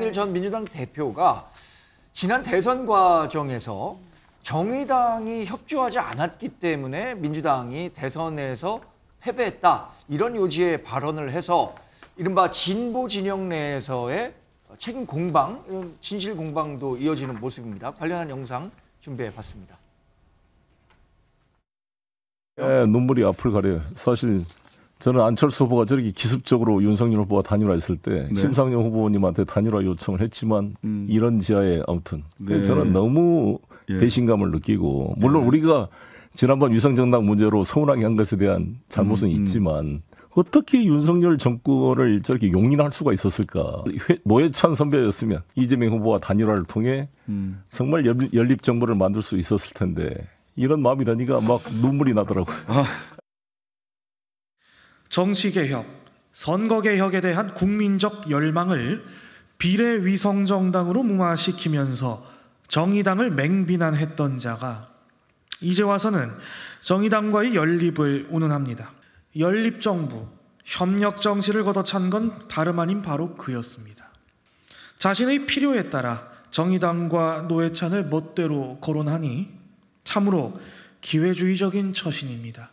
송영길 전 민주당 대표가 지난 대선 과정에서 정의당이 협조하지 않았기 때문에 민주당이 대선에서 패배했다. 이런 요지의 발언을 해서 이른바 진보 진영 내에서의 책임 공방, 이런 진실 공방도 이어지는 모습입니다. 관련한 영상 준비해봤습니다. 네, 눈물이 앞을 가려요. 사실 저는 안철수 후보가 저렇게 기습적으로 윤석열 후보와 단일화했을 때 심상정 후보님한테 단일화 요청을 했지만 이런 지하에 아무튼 저는 너무 배신감을 느끼고 물론 우리가 지난번 위성정당 문제로 서운하게 한 것에 대한 잘못은 있지만 어떻게 윤석열 정권을 저렇게 용인할 수가 있었을까. 노회찬 선배였으면 이재명 후보와 단일화를 통해 정말 연립정부를 만들 수 있었을 텐데 이런 마음이 드니까 막 눈물이 나더라고요. 정치개혁, 선거개혁에 대한 국민적 열망을 비례위성정당으로 무마시키면서 정의당을 맹비난했던 자가 이제 와서는 정의당과의 연립을 운운합니다. 연립정부, 협력정치를 걷어찬 건 다름 아닌 바로 그였습니다. 자신의 필요에 따라 정의당과 노회찬을 멋대로 거론하니 참으로 기회주의적인 처신입니다.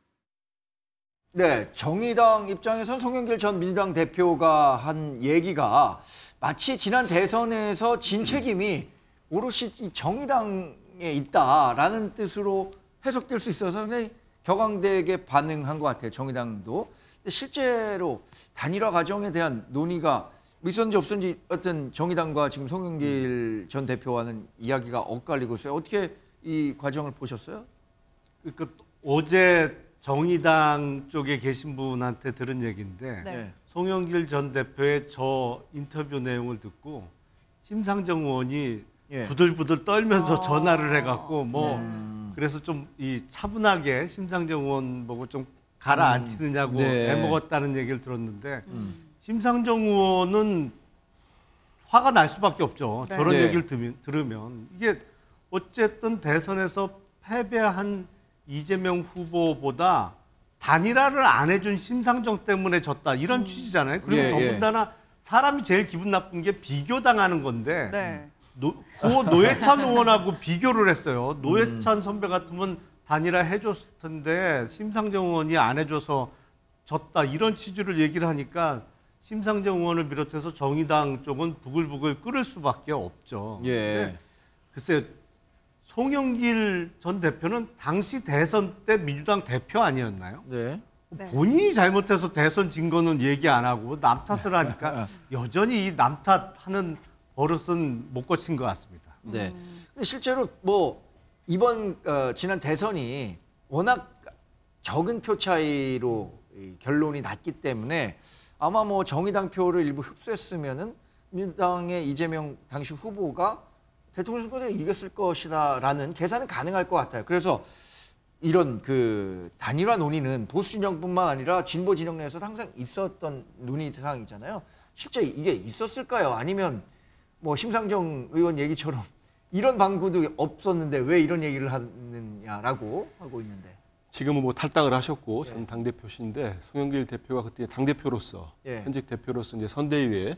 네, 정의당 입장에선 송영길 전 민주당 대표가 한 얘기가 마치 지난 대선에서 진 책임이 오롯이 이 정의당에 있다라는 뜻으로 해석될 수 있어서 굉장히 격앙되게 반응한 것 같아요. 정의당도. 근데 실제로 단일화 과정에 대한 논의가 있었는지 없었는지 어떤 정의당과 지금 송영길 전 대표와는 이야기가 엇갈리고 있어요. 어떻게 이 과정을 보셨어요? 그러니까 어제 정의당 쪽에 계신 분한테 들은 얘기인데 네. 송영길 전 대표의 저 인터뷰 내용을 듣고 심상정 의원이 부들부들 떨면서 전화를 해갖고 그래서 좀 이 차분하게 심상정 의원 보고 좀 가라앉히느냐고 애먹었다는 얘기를 들었는데 심상정 의원은 화가 날 수밖에 없죠. 저런 얘기를 들으면 이게 어쨌든 대선에서 패배한 이재명 후보보다 단일화를 안 해준 심상정 때문에 졌다 이런 취지잖아요. 그리고 더군다나 사람이 제일 기분 나쁜 게 비교당하는 건데 고 노회찬 의원하고 비교를 했어요. 노회찬 선배 같으면 단일화 해줬을 텐데 심상정 의원이 안 해줘서 졌다 이런 취지로 얘기를 하니까 심상정 의원을 비롯해서 정의당 쪽은 부글부글 끓을 수밖에 없죠. 글쎄요. 송영길 전 대표는 당시 대선 때 민주당 대표 아니었나요? 본인이 잘못해서 대선 진 거는 얘기 안 하고 남 탓을 하니까 여전히 이 남 탓하는 버릇은 못 고친 것 같습니다. 네. 근데 실제로 뭐 이번 지난 대선이 워낙 적은 표 차이로 결론이 났기 때문에 아마 뭐 정의당 표를 일부 흡수했으면은 민주당의 이재명 당시 후보가 대통령 선거에 이겼을 것이다라는 계산은 가능할 것 같아요. 그래서 이런 그 단일화 논의는 보수 진영뿐만 아니라 진보 진영 내에서도 항상 있었던 논의 사항이잖아요. 실제 이게 있었을까요? 아니면 뭐 심상정 의원 얘기처럼 이런 방구도 없었는데 왜 이런 얘기를 하느냐라고 하고 있는데. 지금은 뭐 탈당을 하셨고 전 당대표신데 송영길 대표가 그때 당대표로서 현직 대표로서 이제 선대위에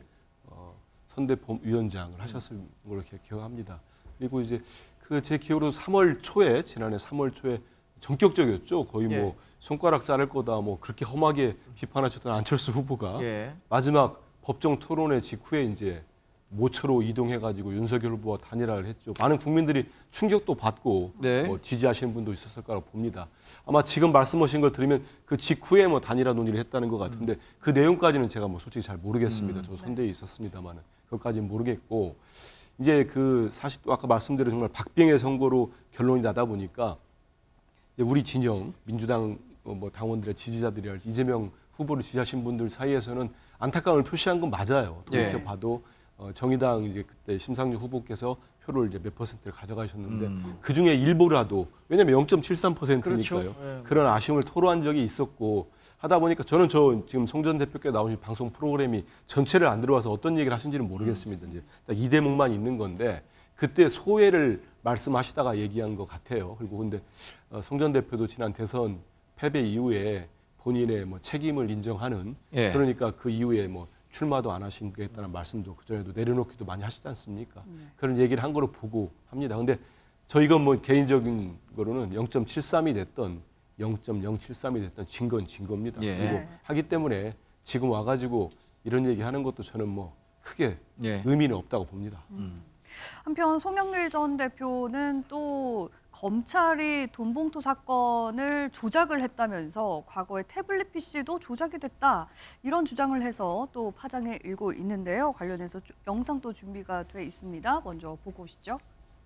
선대위원장을 하셨을 걸로 기억합니다. 그리고 이제 그 제 기억으로 3월 초에 지난해 3월 초에 전격적이었죠. 거의 뭐 손가락 자를 거다 뭐 그렇게 험하게 비판하셨던 안철수 후보가 마지막 법정 토론회 직후에 이제 모처로 이동해가지고 윤석열 후보와 단일화를 했죠. 많은 국민들이 충격도 받고 뭐 지지하시는 분도 있었을 거라고 봅니다. 아마 지금 말씀하신 걸 들으면 그 직후에 뭐 단일화 논의를 했다는 것 같은데 그 내용까지는 제가 뭐 솔직히 잘 모르겠습니다. 저도 선대위에 있었습니다만은 그것까지는 모르겠고 이제 그 사실 또 아까 말씀드린 정말 박빙의 선거로 결론이 나다 보니까 우리 진영 민주당 뭐 당원들의 지지자들이랄지 이재명 후보를 지지하신 분들 사이에서는 안타까움을 표시한 건 맞아요. 이렇게 봐도. 정의당 이제 그때 심상정 후보께서 표를 이제 몇 퍼센트를 가져가셨는데 그 중에 일부라도 왜냐면 0.73%니까요. 그렇죠. 그런 아쉬움을 토로한 적이 있었고 하다 보니까 저는 지금 송 전 대표께 나오신 방송 프로그램이 전체를 안 들어와서 어떤 얘기를 하신지는 모르겠습니다. 이제 딱 이 대목만 있는 건데 그때 소회를 말씀하시다가 얘기한 것 같아요. 그리고 근데 송 전 대표도 지난 대선 패배 이후에 본인의 뭐 책임을 인정하는 그러니까 그 이후에 뭐 출마도 안 하시겠다는 말씀도 그전에도 내려놓기도 많이 하시지 않습니까? 그런 얘기를 한 거로 보고 합니다. 근데 저희가 뭐 개인적인 거로는 0.73이 됐던 0.073이 됐던 진 겁니다. 예. 그리고 하기 때문에 지금 와가지고 이런 얘기 하는 것도 저는 뭐 크게 예. 의미는 없다고 봅니다. 한편 송영길 전 대표는 또 검찰이 돈봉투 사건을 조작을 했다면서 과거에 태블릿 PC도 조작이 됐다 이런 주장을 해서 또 파장을 일고 있는데요. 관련해서 영상도 준비가 돼 있습니다. 먼저 보고 오시죠.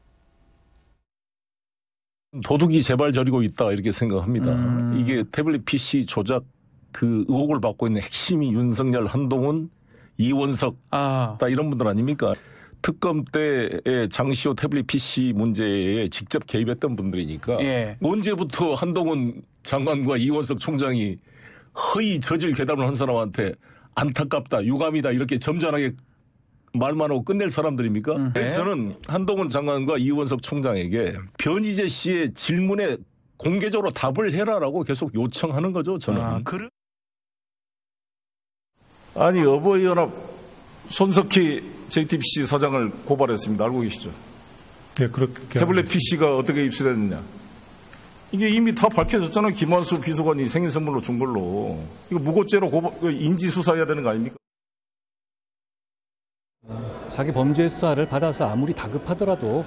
도둑이 제발 저리고 있다 이렇게 생각합니다. 이게 태블릿 PC 조작 그 의혹을 받고 있는 핵심이 윤석열, 한동훈, 이원석 다 이런 분들 아닙니까? 특검 때의 장시호 태블릿 PC 문제에 직접 개입했던 분들이니까 예. 언제부터 한동훈 장관과 이원석 총장이 허위 저질 괴담을 한 사람한테 안타깝다, 유감이다 이렇게 점잖하게 말만 하고 끝낼 사람들입니까? 그래서 저는 한동훈 장관과 이원석 총장에게 변희재 씨의 질문에 공개적으로 답을 해라라고 계속 요청하는 거죠. 저는. 아니 어버이연합 손석희 JTBC 사장을 고발했습니다. 알고 계시죠? 네, 그렇게 태블릿 PC가 어떻게 입수됐느냐. 이게 이미 다 밝혀졌잖아요. 김환수 비서관이 생일 선물로 준 걸로. 이거 무고죄로 인지 수사해야 되는 거 아닙니까? 자기 범죄 수사를 받아서 아무리 다급하더라도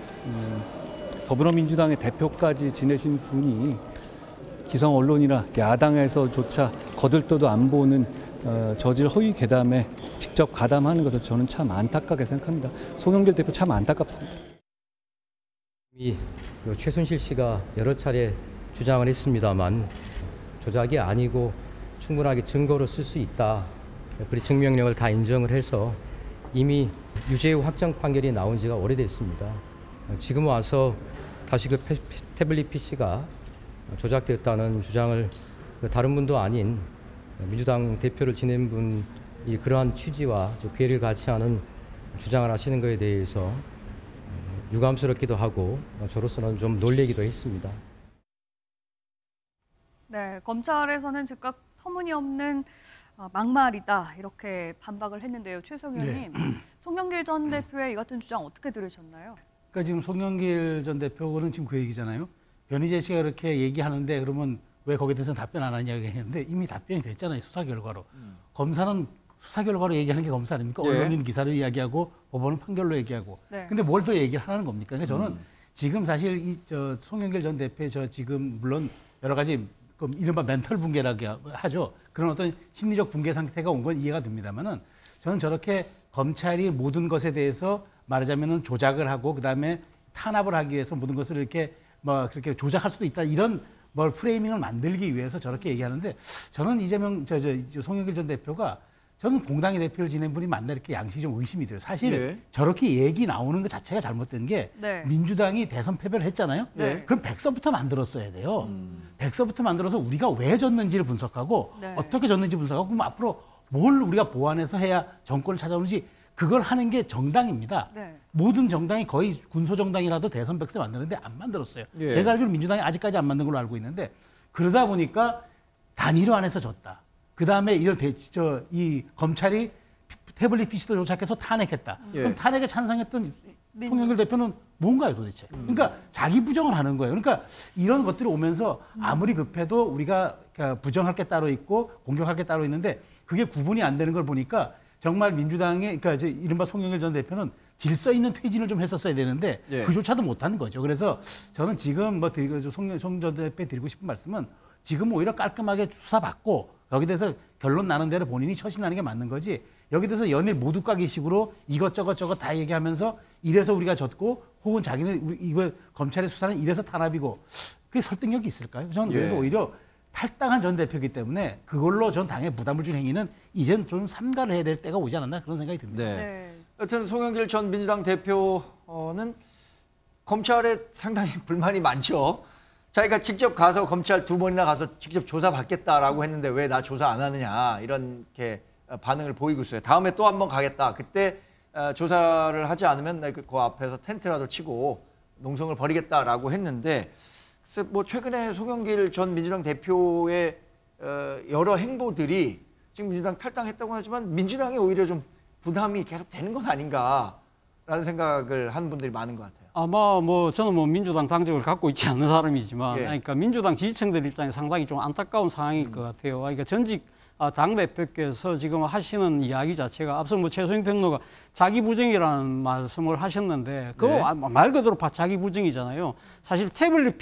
더불어민주당의 대표까지 지내신 분이 기성 언론이나 야당에서조차 거들떠도 안 보는 저질 허위 괴담에 직접 가담하는 것을 저는 참 안타깝게 생각합니다. 송영길 대표 참 안타깝습니다. 이미 최순실 씨가 여러 차례 주장을 했습니다만 조작이 아니고 충분하게 증거로 쓸 수 있다. 그리고 증명력을 다 인정을 해서 이미 유죄 확정 판결이 나온 지가 오래됐습니다. 지금 와서 다시 그 태블릿 PC가 조작됐다는 주장을 다른 분도 아닌 민주당 대표를 지낸 분이 그러한 취지와 괴리를 같이 하는 주장을 하시는 것에 대해서 유감스럽기도 하고 저로서는 좀 놀래기도 했습니다. 네, 검찰에서는 즉각 터무니없는 막말이다 이렇게 반박을 했는데요. 최성 의원님, 송영길 전 대표의 이 같은 주장 어떻게 들으셨나요? 그러니까 지금 송영길 전 대표는 지금 그 얘기잖아요. 변희재 씨가 그렇게 얘기하는데 그러면 왜 거기에 대해서는 답변 안 하냐고 했는데 이미 답변이 됐잖아요. 수사 결과로. 검사는 수사 결과로 얘기하는 게 검사 아닙니까? 언론인 기사로 이야기하고 법원은 판결로 얘기하고. 네. 근데 뭘 더 얘기를 하는 겁니까? 그러니까 저는 지금 사실 송영길 전 대표의 지금 물론 여러 가지 이른바 멘털 붕괴라고 하죠. 그런 어떤 심리적 붕괴 상태가 온 건 이해가 됩니다만은 저는 저렇게 검찰이 모든 것에 대해서 말하자면은 조작을 하고 그다음에 탄압을 하기 위해서 모든 것을 이렇게 뭐 그렇게 조작할 수도 있다 이런 프레이밍을 만들기 위해서 저렇게 얘기하는데 저는 이재명 송영길 전 대표가 저는 공당의 대표를 지낸 분이 맞나 이렇게 양식이 좀 의심이 돼요. 사실 저렇게 얘기 나오는 것 자체가 잘못된 게 민주당이 대선 패배를 했잖아요. 그럼 백서부터 만들었어야 돼요. 백서부터 만들어서 우리가 왜 졌는지를 분석하고 어떻게 졌는지 분석하고 그럼 앞으로 뭘 우리가 보완해서 해야 정권을 찾아오는지 그걸 하는 게 정당입니다. 모든 정당이 거의 군소정당이라도 대선 백서 만드는데 안 만들었어요. 제가 알기로 민주당이 아직까지 안 만든 걸로 알고 있는데 그러다 보니까 단일화안에서 졌다. 그다음에 이 검찰이 태블릿 PC도 조작해서 탄핵했다. 그럼 탄핵에 찬성했던 송영길 대표는 뭔가요 도대체? 그러니까 자기 부정을 하는 거예요. 그러니까 이런 것들이 오면서 아무리 급해도 우리가 부정할 게 따로 있고 공격할 게 따로 있는데 그게 구분이 안 되는 걸 보니까 정말 민주당의 그러니까 이른바 송영길 전 대표는 질서 있는 퇴진을 좀 했었어야 되는데 그조차도 못하는 거죠. 그래서 저는 지금 송 전 대표에 드리고 싶은 말씀은 지금 오히려 깔끔하게 수사받고 여기 대해서 결론 나는 대로 본인이 처신하는 게 맞는 거지 여기 대해서 연일 모두 까기식으로 이것저것 다 얘기하면서 이래서 우리가 졌고 혹은 자기는 이거 검찰의 수사는 이래서 탄압이고 그게 설득력이 있을까요? 저는 그래서 오히려 탈당한 전 대표이기 때문에 그걸로 전 당에 부담을 준 행위는 이젠 좀 삼가를 해야 될 때가 오지 않았나 그런 생각이 듭니다. 여튼 송영길 전 민주당 대표는 검찰에 상당히 불만이 많죠. 자기가 직접 가서 검찰 2번이나 가서 직접 조사받겠다라고 했는데 왜 나 조사 안 하느냐 이렇게 반응을 보이고 있어요. 다음에 또 한 번 가겠다. 그때 조사를 하지 않으면 그 앞에서 텐트라도 치고 농성을 벌이겠다라고 했는데 뭐 최근에 송영길 전 민주당 대표의 여러 행보들이 지금 민주당 탈당했다고 하지만 민주당이 오히려 좀 부담이 계속 되는 건 아닌가라는 생각을 하는 분들이 많은 것 같아요. 아마 저는 민주당 당적을 갖고 있지 않는 사람이지만, 예. 그러니까 민주당 지지층들 입장에 상당히 좀 안타까운 상황일 것 같아요. 그러니까 전직 당 대표께서 지금 하시는 이야기 자체가 앞서 최수영 평론가 자기 부정이라는 말씀을 하셨는데 그거 네. 말 그대로 자기 부정이잖아요. 사실 태블릿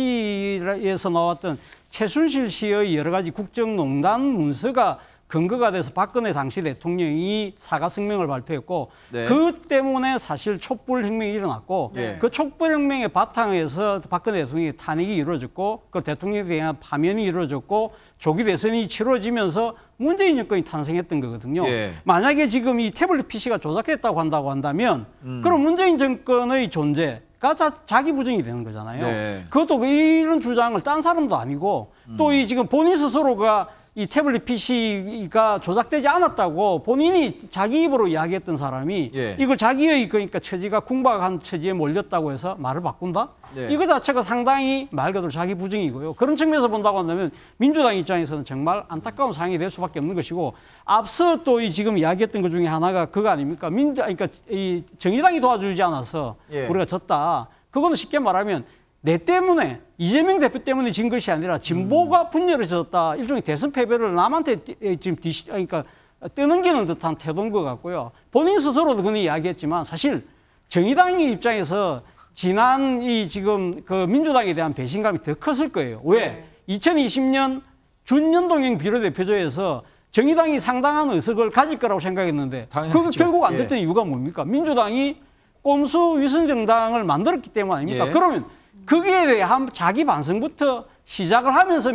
PC에서 나왔던 최순실 씨의 여러 가지 국정농단 문서가 근거가 돼서 박근혜 당시 대통령이 사과 성명을 발표했고 네. 그 때문에 사실 촛불혁명이 일어났고 네. 그 촛불혁명의 바탕에서 박근혜 대통령의 탄핵이 이루어졌고 그 대통령에 대한 파면이 이루어졌고 조기 대선이 치러지면서 문재인 정권이 탄생했던 거거든요. 예. 만약에 지금 이 태블릿 PC가 조작됐다고 한다면 그럼 문재인 정권의 존재가 자기 부정이 되는 거잖아요. 네. 그것도 이런 주장을 딴 사람도 아니고 또 이 지금 본인 스스로가 이 태블릿 PC가 조작되지 않았다고 본인이 자기 입으로 이야기했던 사람이 예. 이걸 자기의 그러니까 처지가 궁박한 처지에 몰렸다고 해서 말을 바꾼다? 네. 이거 자체가 상당히 말 그대로 자기 부정이고요. 그런 측면에서 본다고 한다면 민주당 입장에서는 정말 안타까운 상황이 될 수밖에 없는 것이고 앞서 또 이 지금 이야기했던 것 중에 하나가 그거 아닙니까? 그러니까 이 정의당이 도와주지 않아서 예. 우리가 졌다. 그거는 쉽게 말하면 내 때문에 이재명 대표 때문에 진 것이 아니라 진보가 분열해졌다. 일종의 대선 패배를 남한테 지금 그러니까 떠넘기는 듯한 태도인 것 같고요. 본인 스스로도 그는 이야기했지만 사실 정의당의 입장에서 지난 이 지금 그 민주당에 대한 배신감이 더 컸을 거예요. 왜? 2020년 준연동형 비례대표제에서 정의당이 상당한 의석을 가질 거라고 생각했는데 당연하죠. 그거 결국 안 예. 됐던 이유가 뭡니까? 민주당이 꼼수 위성정당을 만들었기 때문 아닙니까? 예. 그러면 거기에 대한 자기 반성부터 시작을 하면서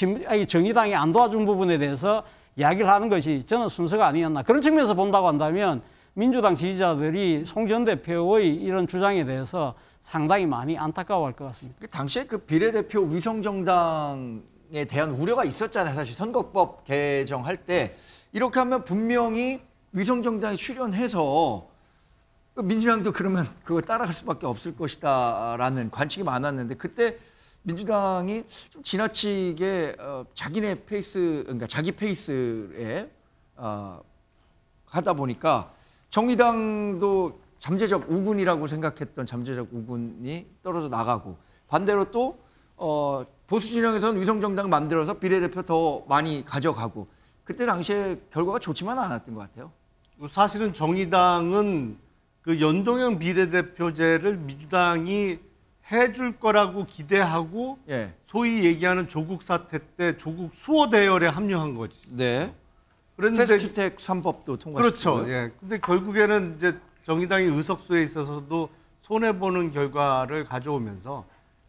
정의당이 안 도와준 부분에 대해서 이야기를 하는 것이 저는 순서가 아니었나. 그런 측면에서 본다고 한다면 민주당 지지자들이 송 전 대표의 이런 주장에 대해서 상당히 많이 안타까워할 것 같습니다. 당시에 그 비례대표 위성정당에 대한 우려가 있었잖아요. 사실 선거법 개정할 때 이렇게 하면 분명히 위성정당에 출연해서 민주당도 그러면 그거 따라갈 수밖에 없을 것이다라는 관측이 많았는데 그때 민주당이 좀 지나치게 자기네 페이스, 그러니까 자기 페이스에 하다 보니까 정의당도 잠재적 우군이라고 생각했던 잠재적 우군이 떨어져 나가고 반대로 또 보수 진영에서는 위성정당 만들어서 비례대표 더 많이 가져가고 그때 당시에 결과가 좋지만 않았던 것 같아요. 사실은 정의당은 그 연동형 비례대표제를 민주당이 해줄 거라고 기대하고 예. 소위 얘기하는 조국 사태 때 조국 수호 대열에 합류한 거지. 네. 그런데 패스트트랙 3법도 통과시켰고요. 그렇죠. 예. 근데 결국에는 이제 정의당이 의석수에 있어서도 손해 보는 결과를 가져오면서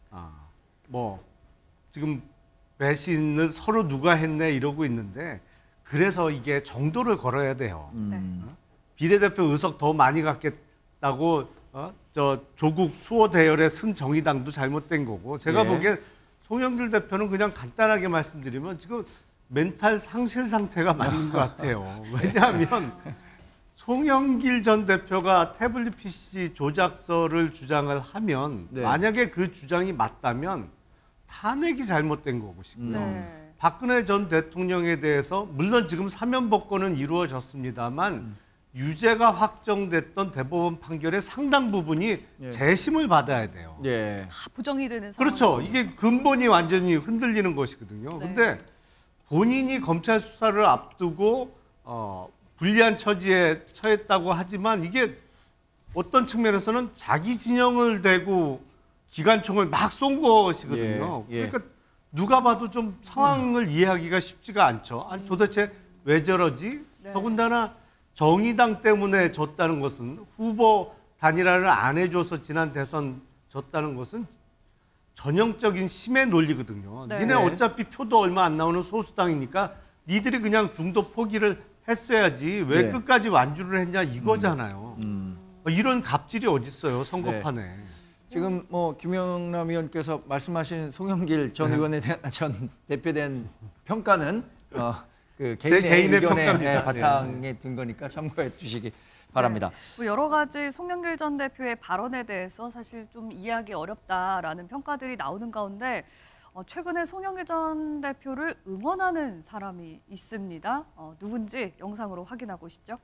지금 배신을 서로 누가 했네 이러고 있는데 그래서 이게 정도를 걸어야 돼요. 비례대표 의석 더 많이 갖겠다고 조국 수호 대열에 쓴 정의당도 잘못된 거고 제가 예. 보기엔 송영길 대표는 그냥 간단하게 말씀드리면 지금 멘탈 상실 상태가 맞는 것 같아요. 왜냐하면 송영길 전 대표가 태블릿 PC 조작서를 주장을 하면 네. 만약에 그 주장이 맞다면 탄핵이 잘못된 거고 싶고요. 네. 박근혜 전 대통령에 대해서 물론 지금 사면복권은 이루어졌습니다만 유죄가 확정됐던 대법원 판결의 상당 부분이 예. 재심을 받아야 돼요. 예. 다 부정이 되는 상황. 그렇죠. 이게 근본이 완전히 흔들리는 것이거든요. 네. 근데 본인이 검찰 수사를 앞두고 불리한 처지에 처했다고 하지만 이게 어떤 측면에서는 자기 진영을 대고 기관총을 막 쏜 것이거든요. 예, 예. 그러니까 누가 봐도 좀 상황을 이해하기가 쉽지가 않죠. 아니 도대체 왜 저러지? 네. 더군다나 정의당 때문에 졌다는 것은 후보 단일화를 안 해줘서 지난 대선 졌다는 것은 전형적인 심의 논리거든요. 네. 니네 어차피 표도 얼마 안 나오는 소수당이니까 니들이 그냥 중도 포기를 했어야지 왜 네. 끝까지 완주를 했냐 이거잖아요. 이런 갑질이 어딨어요 선거판에. 지금 김영남 의원께서 말씀하신 송영길 전 의원에 대한 전 대표에 대한 평가는 그 개인의 의견의 평가입니다. 바탕에 든 거니까 참고해 주시기 바랍니다. 네. 여러 가지 송영길 전 대표의 발언에 대해서 사실 좀 이해하기 어렵다라는 평가들이 나오는 가운데 최근에 송영길 전 대표를 응원하는 사람이 있습니다. 누군지 영상으로 확인하고 오시죠.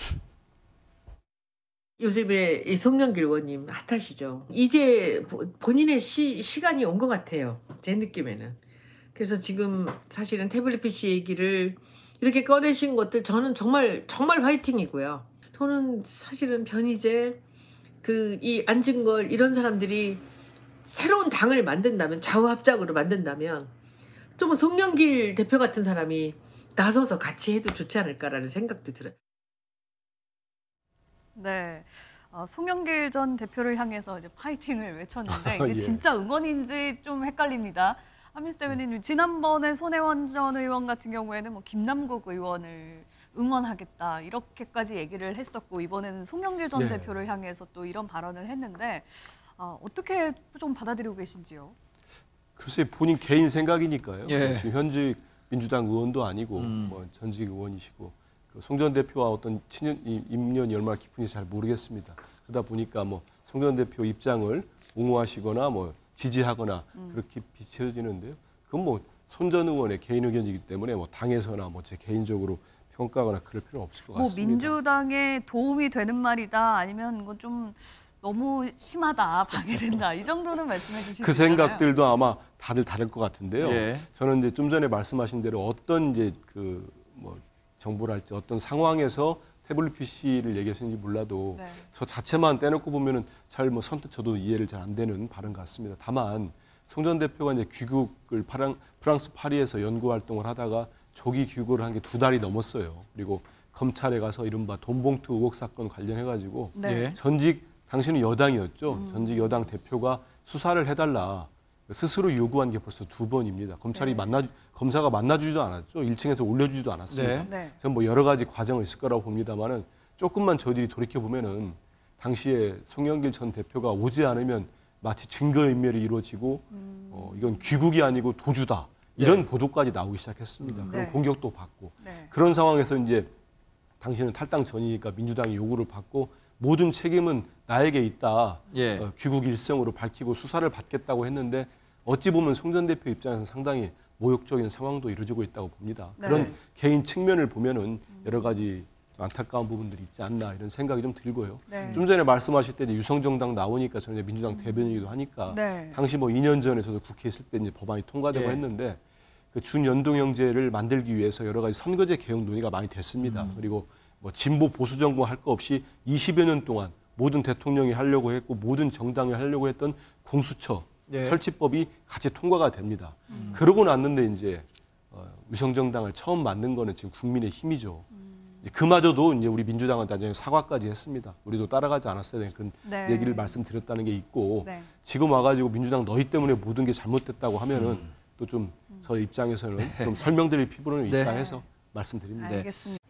요즘에 이 송영길 의원님 핫하시죠. 이제 본인의 시간이 온 것 같아요. 제 느낌에는. 그래서 지금 사실은 태블릿 PC 얘기를 이렇게 꺼내신 것들 저는 정말 화이팅이고요. 저는 사실은 변희재, 이 안진걸 이런 사람들이 새로운 당을 만든다면, 좌우합작으로 만든다면 좀 송영길 대표 같은 사람이 나서서 같이 해도 좋지 않을까라는 생각도 들어요. 네, 송영길 전 대표를 향해서 이제 파이팅을 외쳤는데 이게 예. 진짜 응원인지 좀 헷갈립니다. 한민수 대변인님, 지난번에 손혜원 전 의원 같은 경우에는 뭐 김남국 의원을 응원하겠다 이렇게까지 얘기를 했었고, 이번에는 송영길 전 네. 대표를 향해서 또 이런 발언을 했는데 어떻게 좀 받아들이고 계신지요? 글쎄 본인 개인 생각이니까요. 예. 지금 현직 민주당 의원도 아니고 뭐 전직 의원이시고 송 전 대표와 어떤 인연이 얼마나 깊은지 잘 모르겠습니다. 그러다 보니까 뭐 송 전 대표 입장을 옹호하시거나 뭐 지지하거나 그렇게 비춰지는데요. 그건 뭐 손 전 의원의 개인 의견이기 때문에 뭐 당에서나 뭐 제 개인적으로 평가하거나 그럴 필요는 없을 것 같습니다. 뭐 민주당에 도움이 되는 말이다, 아니면 이건 좀 너무 심하다, 방해된다, 이 정도는 말씀해 주시잖아요. 그 생각들도 아마 다들 다를 것 같은데요. 예. 저는 이제 좀 전에 말씀하신 대로 어떤 이제 뭐 정보랄지 어떤 상황에서 태블릿 PC를 얘기하시는지 몰라도 네. 저 자체만 떼놓고 보면은 잘 뭐 선뜻 저도 이해를 잘 안 되는 발언 같습니다. 다만 송 전 대표가 이제 귀국을 프랑스 파리에서 연구 활동을 하다가 조기 귀국을 한 게 2달이 넘었어요. 그리고 검찰에 가서 이른바 돈봉투 의혹 사건 관련해 가지고 네. 당신은 여당이었죠. 전직 여당 대표가 수사를 해달라 스스로 요구한 게 벌써 2번입니다. 검찰이 검사가 만나주지도 않았죠. 1층에서 올려주지도 않았습니다. 네. 저는 뭐 여러 가지 과정이 있을 거라고 봅니다만은 조금만 저희들이 돌이켜 보면은 당시에 송영길 전 대표가 오지 않으면 마치 증거인멸이 이루어지고 이건 귀국이 아니고 도주다 이런 보도까지 나오기 시작했습니다. 그런 네. 공격도 받고 네. 그런 상황에서 이제 당신은 탈당 전이니까 민주당이 요구를 받고 모든 책임은 나에게 있다. 예. 귀국 일성으로 밝히고 수사를 받겠다고 했는데 어찌 보면 송 전 대표 입장에서는 상당히 모욕적인 상황도 이루어지고 있다고 봅니다. 네. 그런 개인 측면을 보면은 여러 가지 안타까운 부분들이 있지 않나 이런 생각이 좀 들고요. 네. 좀 전에 말씀하실 때 이제 유성정당 나오니까 저는 이제 민주당 대변인이기도 하니까 네. 당시 뭐 2년 전에 저도 국회에 있을 때 이제 법안이 통과되고 예. 했는데 그 준연동형제를 만들기 위해서 여러 가지 선거제 개혁 논의가 많이 됐습니다. 그리고 뭐 진보 보수 정부 할 거 없이 20여 년 동안 모든 대통령이 하려고 했고 모든 정당이 하려고 했던 공수처 네. 설치법이 같이 통과가 됩니다. 그러고 났는데 이제 위성정당을 처음 만든 거는 지금 국민의 힘이죠. 이제 그마저도 이제 우리 민주당은 나중에 사과까지 했습니다. 우리도 따라가지 않았어야 되는 그런 네. 얘기를 말씀드렸다는 게 있고 네. 지금 와가지고 민주당 너희 때문에 모든 게 잘못됐다고 하면은 또 좀 저희 입장에서는 좀 설명드릴 필요는 있다 네. 해서 말씀드립니다. 알겠습니다.